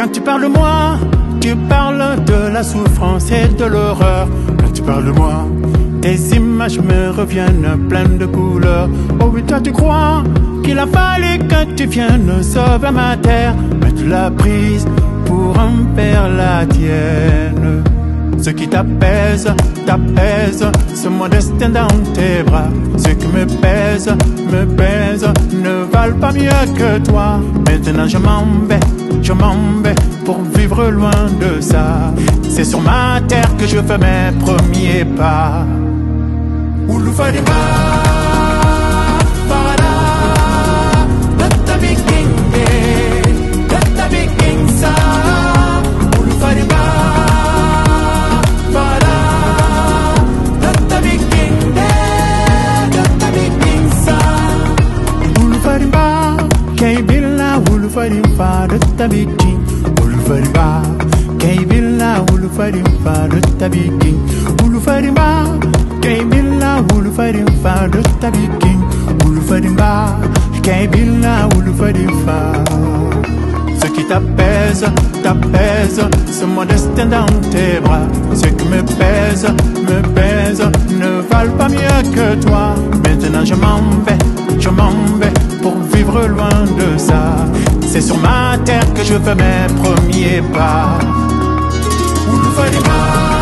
Quand tu parles de moi, tu parles de la souffrance et de l'horreur. Quand tu parles de moi, tes images me reviennent pleines de couleurs. Oh oui, toi tu crois qu'il a fallu que tu viennes sauver ma terre, mais tu l'as prise pour en perdre la tienne. Ce qui t'apaise, ce modeste dans tes bras. Ce qui me pèse, ne valent pas mieux que toi. Maintenant je m'en vais pour vivre loin de ça. C'est sur ma terre que je fais mes premiers pas. Ulufadima, Farada, let the begin day, let the begin sa. Ulufadima, Farada, let the begin day, let the begin sa. Ulufadima, Kaybilla, Ulufadima, let the begin. Ulufadima, Kaybilla, Ulufadima, let the begin. Ulufadima, Kaybilla, Ulufadima, let the begin. Ulufadima, Kaybilla, Ulufadima. Ce qui t'apaise, ce modeste dans tes bras. Ce qui me pèse, ne valent pas mieux que toi. Maintenant je m'en vais pour vivre loin de ça. C'est sur ma terre que je fais mes premiers pas. Ulufadima.